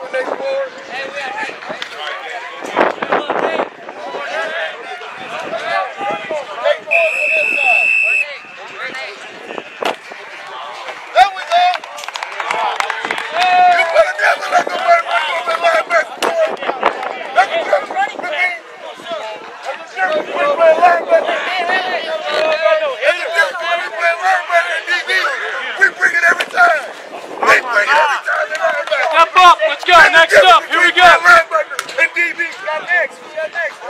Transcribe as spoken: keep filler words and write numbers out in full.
Step up, let's go, next up, here we go. And D B, got next, we got next.